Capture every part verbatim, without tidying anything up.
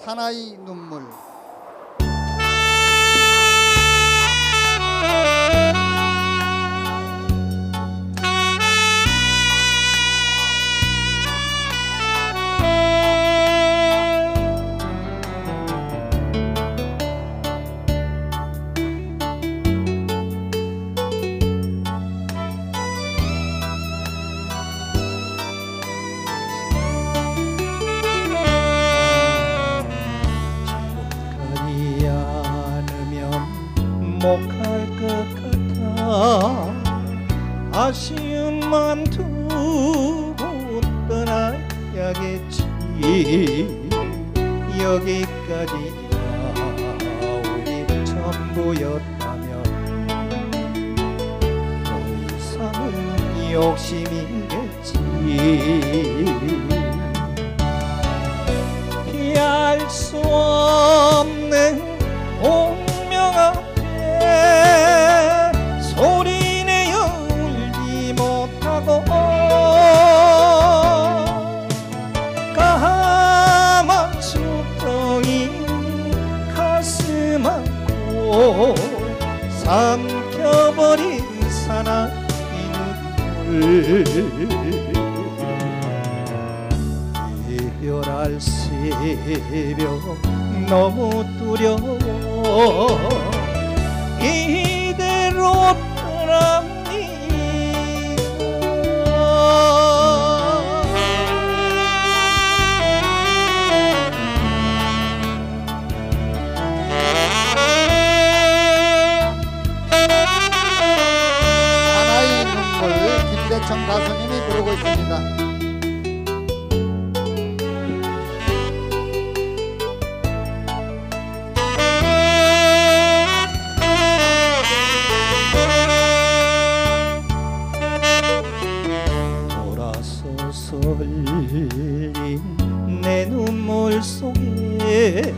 사나이 눈물. 못할 것 같아 아쉬움만 두고 떠나야겠지. 여기까지가 우리 전부였다면 더 이상은 욕심이겠지. 피할 수 없는 운명 소리내어 울지 못하고 까만 숲덩이 가슴 안고 삼켜버린 사나이 눈물. 이별할 새벽 너무 두려워 이대로 사나이 눈물 김대청 가수님이 부르고 있습니다. 흘린 내 눈물 속에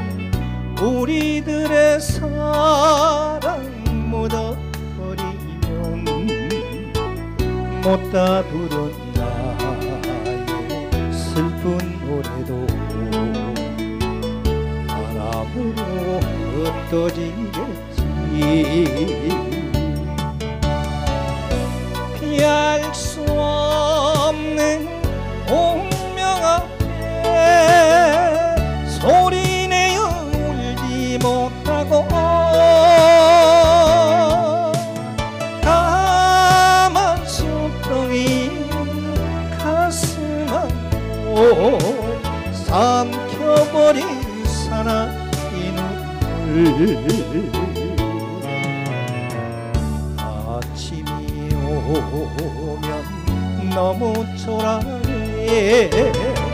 우리들의 사랑 묻어버리면 못다 부른 나의 슬픈 노래도 바람으로 흩어지겠지. 피할 수 없는 운명 앞에 소리내어 울지 못하고 까만 숲덩이 가슴 안고 삼켜버린 사나이 눈물. 아침이 오면 너무 초라해